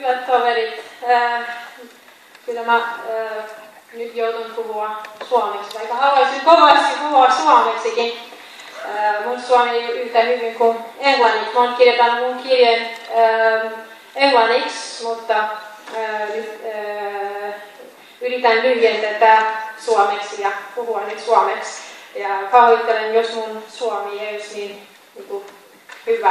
Hyvät toverit, kyllä mä nyt joudun puhua suomeksi, vaikka haluaisin kovasti puhua suomeksikin. Mun suomi ei ole yhtä hyvin kuin englanniksi. Mä oon kirjoittanut mun kirjeen englanniksi, mutta yritän lyhjentää suomeksi ja puhua nyt suomeksi. Ja pahoittelen, jos mun suomi ei olisi niin hyvä.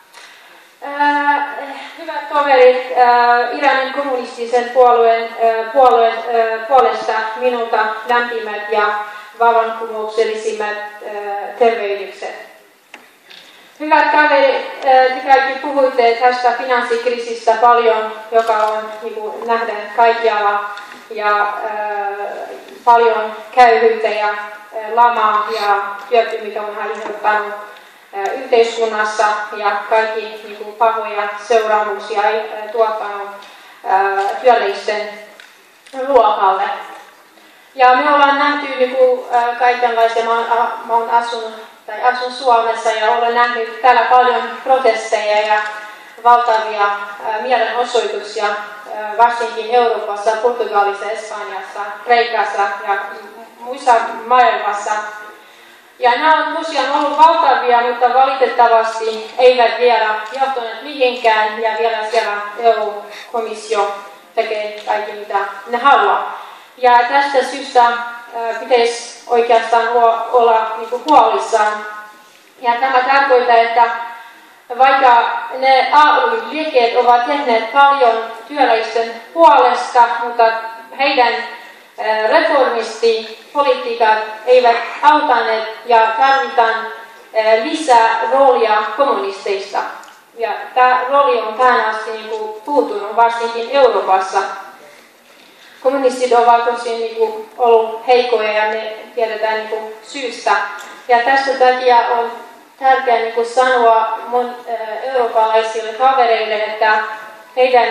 Hyvät toverit, Iranin kommunistisen puolueen puolesta minulta lämpimät ja vallankumouksellisimmat tervehdykset. Hyvät kaverit, te kaikki puhuitte tästä finanssikriisistä paljon, joka on nähdään kaikkialla, ja paljon köyhyyttä ja lamaa ja työttömyyttä on aiheuttanut yhteiskunnassa, ja kaikki pahoja seuraamuksia tuottanut työllisten luokalle. Ja me ollaan nähty kaikenlaisia, mä asun Suomessa ja olen nähnyt täällä paljon protesteja ja valtavia mielenosoituksia, varsinkin Euroopassa, Portugalissa, Espanjassa, Kreikassa ja muissa maailmassa. Ja nämä on tosiaan ollut valtavia, mutta valitettavasti eivät vielä johtaneet mihinkään, ja vielä siellä EU-komissio tekee kaikki mitä ne haluaa. Ja tästä syystä pitäisi oikeastaan olla huolissaan. Ja tämä tarkoittaa, että vaikka ne AY-liikkeet ovat tehneet paljon työläisten puolesta, mutta heidän reformistipolitiikat eivät auttaneet ja tarvitaan lisää roolia kommunisteista. Ja tämä rooli on tähän asti puuttunut, varsinkin Euroopassa. Kommunistit ovat tosin ollut heikkoja ja me tiedetään syystä. Ja tästä takia on tärkeää sanoa mun eurooppalaisille kavereille, että heidän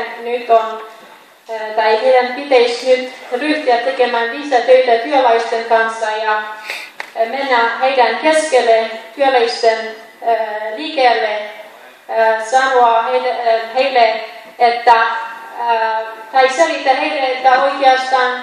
pitäisi nyt ryhtyä tekemään lisätöitä työläisten kanssa ja mennä heidän keskelle työläisten liikkeelle, sanoa heille, että tai selittää heille, että oikeastaan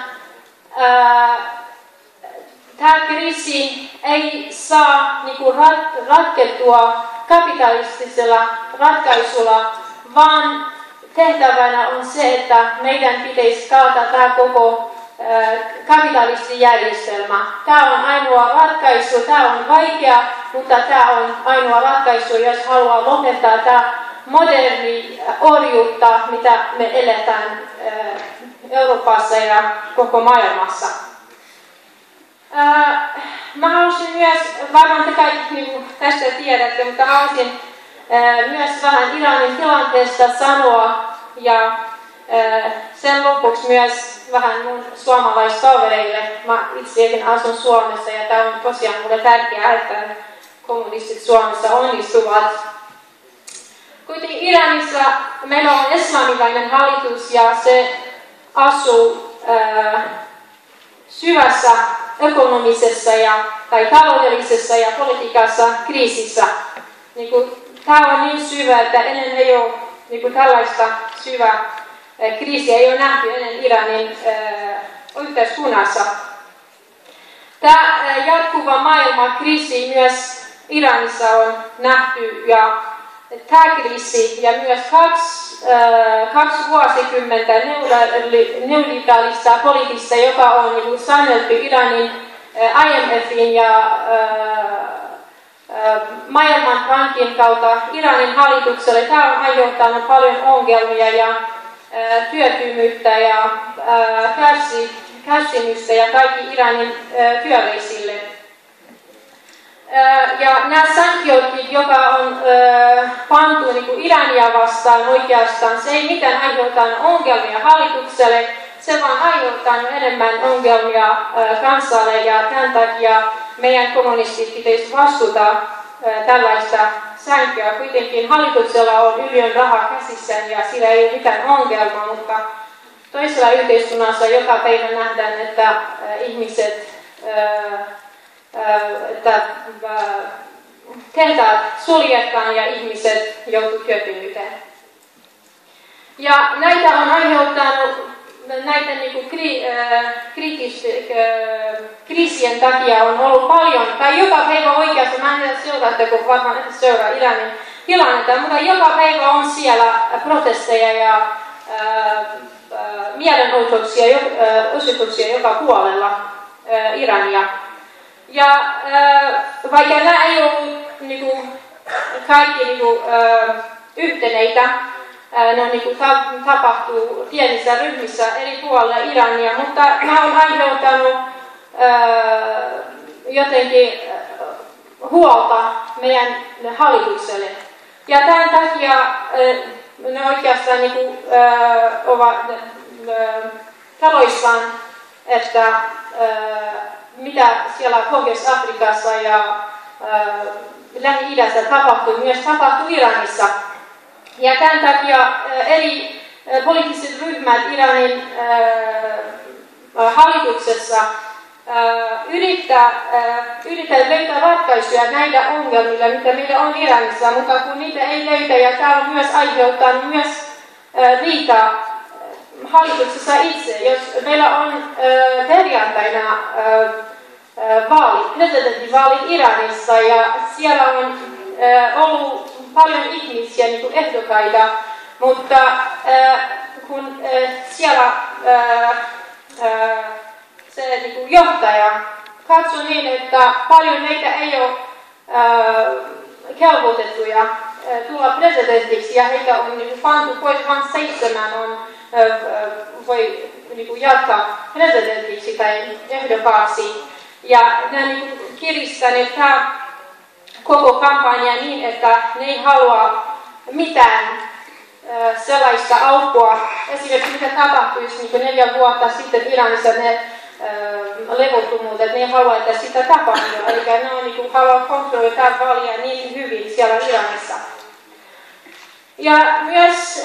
tämä kriisi ei saa ratkettua kapitalistisella ratkaisulla, vaan tehtävänä on se, että meidän pitäisi taata tämä koko kapitalistijärjestelmä. Tämä on ainoa ratkaisu, tämä on vaikea, mutta tämä on ainoa ratkaisu, jos haluaa lopettaa tämä moderni orjuutta, mitä me eletään Euroopassa ja koko maailmassa. Mä haluaisin myös, varmaan te kaikki tästä tiedätte, mutta haluaisin myös vähän Iranin tilanteesta sanoa, ja sen lopuksi myös vähän mun suomalaistovereille. Mä itsekin asun Suomessa, ja tämä on tosiaan mulle tärkeää, että kommunistit Suomessa onnistuvat. Kuitenkin Iranissa meillä on islamilainen hallitus, ja se asuu syvässä ekonomisessa tai taloudellisessa ja politiikassa kriisissä. Tämä on niin syvä, että ennen ei ole tällaista syvää kriisiä ei ole nähty ennen Iranin yhteiskunnassa. Tämä jatkuva maailmankriisi myös Iranissa on nähty, ja tämä kriisi ja myös kaksi vuosikymmentä neoliberaalista politiikasta, joka on säännelty Iranin IMFin ja Maailmanpankin kautta Iranin hallitukselle. Tämä on aiheuttanut paljon ongelmia ja työttömyyttä ja kärsimystä ja kaikki Iranin työläisille. Ja nämä sanktiot, joka on pantu Irania vastaan oikeastaan, se ei mitään aiheuttanut ongelmia hallitukselle, se vaan aiheuttanut enemmän ongelmia kansalle, ja tämän takia meidän kommunistit pitäisi vastuuta tällaista sääntöä. Kuitenkin hallituksella on yliön rahaa käsissään ja sillä ei ole mitään ongelmaa, mutta toisella yhteiskunnassa joka päivä nähdään, että ihmiset tehtävät suljetaan ja ihmiset joutuvat työttömyyteen. Ja näitä on aiheuttanut, näitä niin kriisien takia on ollut paljon, tai joka päivä oikeastaan, mä en tiedä seuraatteko, varmaan että seuraa Iranin tilannetta, mutta joka päivä on siellä protesteja ja mielenosoituksia joka puolella Irania. Ja vaikka nämä ei ollut niinku, kaikki niinku, yhteneitä, ne on, niinku, tapahtuu pienissä ryhmissä eri puolilla Irania, mutta nämä on aiheuttanut jotenkin huolta meidän hallitukselle. Ja tämän takia ne oikeastaan niinku, ovat taloissaan, että mitä siellä Pohjois-Afrikassa ja Lähi-idässä tapahtuu, myös tapahtuu Iranissa. Ja tämän takia eri poliittiset ryhmät Iranin hallituksessa yrittää löytää ratkaisuja näitä ongelmilla, mitä meillä on Iranissa, mutta kun niitä ei löytä, ja tämä on myös aiheuttanut myös riitaa hallituksessa itse. Jos meillä on perjantaina presidenttivaalit Iranissa, ja siellä on ollut paljon ihmisiä, niin kuin ehdokkaita, mutta kun siellä se niin kuin johtaja katsoi niin, että paljon meitä ei ole kelvoitettuja tulla presidentiksi, ja heitä on niin kuin pantu pois, vain 7 on, voi niin kuin jatkaa presidentiksi tai ehdokkaaksi. Ja nämä niin kiristäneet koko kampanja niin, että ne ei halua mitään sellaista aukkoa. Esimerkiksi mitä tapahtuisi niin 4 vuotta sitten Iranissa, ne levottomuudet, ne ei halua, että sitä tapahtuu. Eli ne on, niin haluaa kontrolloida vaalia niin hyvin siellä Iranissa. Ja myös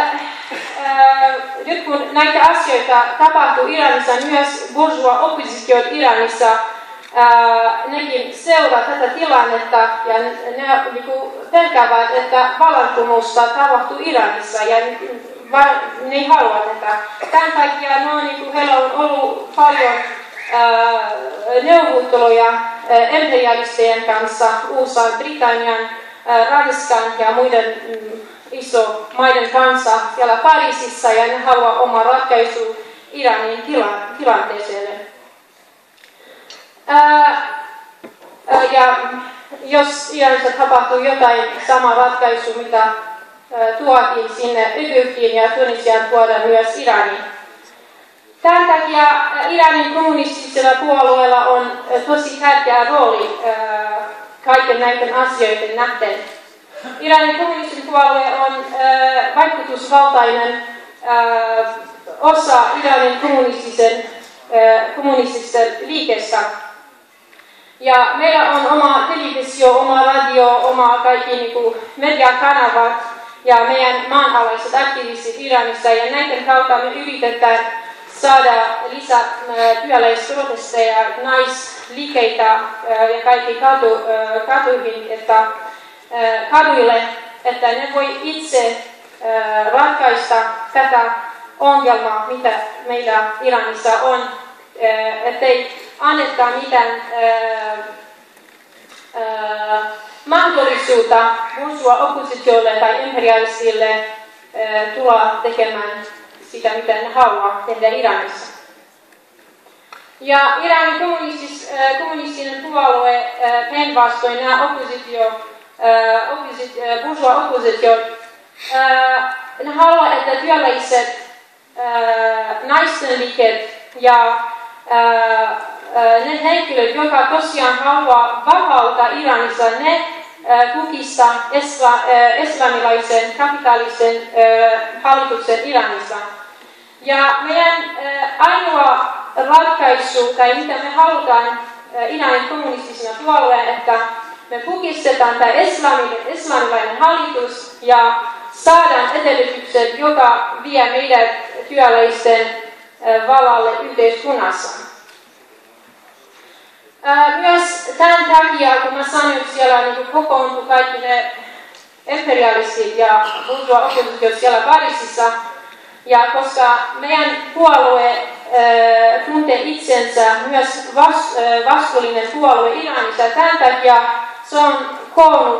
nyt kun näitä asioita tapahtuu Iranissa, myös bourgeois-oppositio Iranissa nekin seuraa tätä tilannetta, ja ne niinku pelkäävät, että vallankumousta tapahtuu Iranissa, ja ne ei halua tätä. Tämän takia heillä on ollut paljon neuvotteluja imperialistien kanssa, USA, Britannian, Ranskan ja muiden iso maiden kanssa siellä Pariisissa, ja ne haluaa oma ratkaisu Iranin tilanteeseen. Ja jos Iranissa tapahtuu jotain sama ratkaisu, mitä tuotiin sinne Egyptiin ja Tunisiaan, tuodaan myös Iraniin. Tämän takia Iranin kommunistisella puolueella on tosi tärkeä rooli kaiken näiden asioiden nähden. Iranin kommunistinen puolue on vaikutusvaltainen osa Iranin kommunistisesta liikestä. Ja meillä on oma televisio, oma radio, oma kaikki niinku mediakanavat ja meidän maanalaiset aktivistit Iranissa, ja näiden kautta me yritetään saada lisää työläisprotesteja, naisliikeitä ja kaikki katuihin, kaduille, että ne voi itse ratkaista tätä ongelmaa, mitä meillä Iranissa on, ettei anneta mitään mahdollisuutta bourgeois-oppositiolle tai imperialistille tulla tekemään sitä, mitä ne haluaa tehdä Iranissa. Ja Iranin kommunistinen puolue päinvastoin nämä bourgeois-oppositiot, ne haluaa, että työläiset, naisten liikkeet ja ne henkilöt, jotka tosiaan haluaa vapauttaa Iranissa, ne kukista islamilaisen kapitalisen hallituksen Iranissa. Ja meidän ainoa ratkaisu, tai mitä me halutaan Iranin kommunistisena puolueena, että me kukistetaan tämä islamilainen hallitus ja saadaan edellytykset, joka vie meidän työläisten valalle yhteiskunnassa. Myös tämän takia, kun mä sanoin, että siellä niin kokoontuu kaikki ne imperialistit ja bourgeois-oppositiot siellä Pariisissa. Ja koska meidän puolue tuntee itsensä myös vastuullinen puolue Iranissa, tämän takia se on koonnut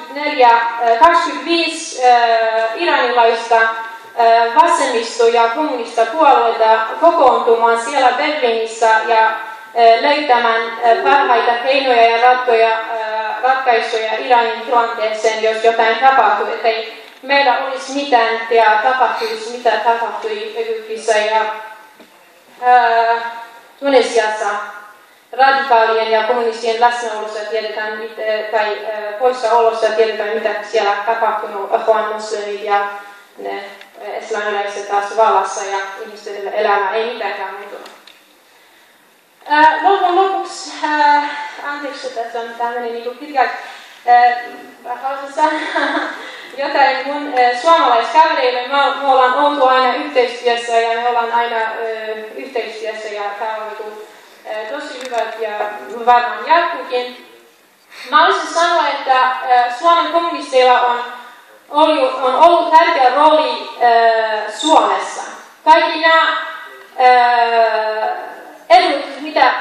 25 iranilaista vasemmisto- ja kommunista puolueita kokoontumaan siellä Berliinissä ja löytämään parhaita keinoja ja ratkaisuja Iranin tilanteeseen, jos jotain tapahtuu, ettei meillä olisi mitään ja tapahtuisi, mitä tapahtui Egyptissä ja Tunisiassa. Radikaalien ja kommunistien läsnäolossa tiedetään, tai poissaolossa tiedetään, mitä siellä tapahtunut. Juan muslimit ja ne islamilaiset taas vallassa ja ihmisten elämä ei mitenkään muuttunut. Lopun lopuksi, anteeksi, tässä on tämmöinen niin pitkä, haluaisin sanoa jotain mun suomalaiskavereille. Me ollaan oltu aina yhteistyössä ja me ollaan aina yhteistyössä ja tämä on tosi hyvät ja varmaan jatkuukin. Mä haluaisin sanoa, että Suomen kommunisteilla on ollut tärkeä rooli Suomessa. Kaikki nämä edut, mitä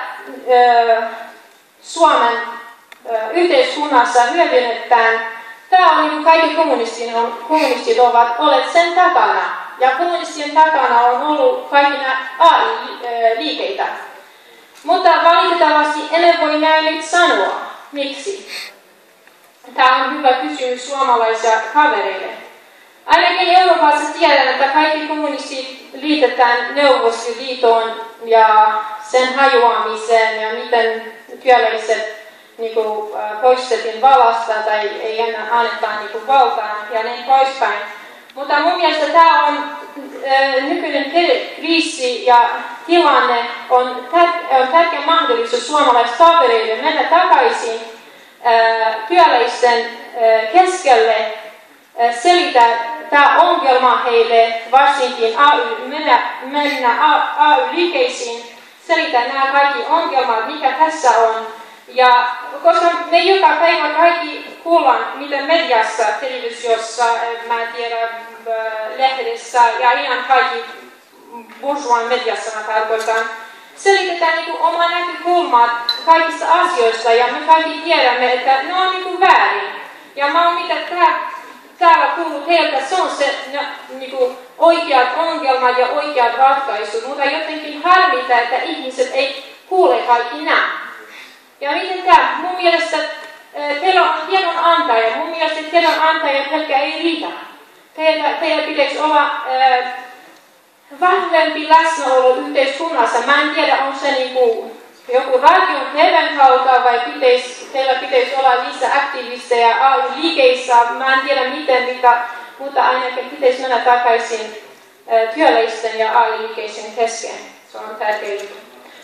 Suomen yhteiskunnassa hyödynnetään, tämä on niin kaikki kommunistit ovat olleet sen takana. Ja kommunistien takana on ollut kaikki nämä AI-liikeitä. Mutta valitettavasti emme voi näin nyt sanoa. Miksi? Tämä on hyvä kysymys suomalaisia kavereille. Ainakin Euroopassa tiedän, että kaikki kommunistit liitetään Neuvostoliittoon ja sen hajoamiseen ja miten työläiset poistettiin vallasta tai ei enää anneta valtaan ja niin poispäin. Mutta mun mielestä tämä on nykyinen kriisi ja tilanne on tärkeä mahdollisuus suomalaiskavereille mennä takaisin työläisten keskelle, selittää tämä ongelma heille, varsinkin mennä AY-liikeisiin, selittää nämä kaikki ongelmat, mikä tässä on. Ja koska me joka päivä kaikki kuullaan, mitä mediassa, televisiossa, mä en tiedä, lehdessä ja ihan kaikki bourgeois mediassa mä tarkoitan, selitetään oma näkökulmat kaikista asioista ja me kaikki tiedämme, että ne on väärin. Ja mä oon mitä täällä kuullut heiltä, se on se oikeat ongelmat ja oikeat ratkaisut, mutta jotenkin harmittaa, että ihmiset ei kuule kaikki nämä. Ja miten tämä? Mun mielestä teillä on tiedonantaja. Mun mielestä tiedonantaja pelkkä ei riitä. Teillä pitäisi olla vahvempi läsnäolo yhteiskunnassa. Mä en tiedä, onko se joku radion TV:n kautta vai teillä pitäisi olla lisää aktivisteja AY-liikeissä. Mä en tiedä miten, mutta ainakin pitäisi mennä takaisin työläisten ja AY-liikeisen kesken. Se on tärkeä juttu.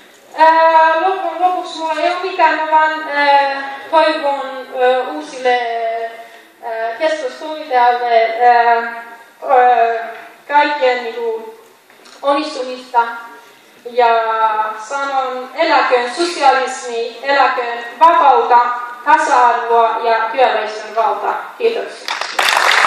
Lopuksi mulla ei ole mitään, mä vaan toivon uusille keskuskomitealle kaikkien onnistumista ja sanon eläköön sosialismi, eläköön vapautta, tasa-arvoa ja työläisten valtaa. Kiitos.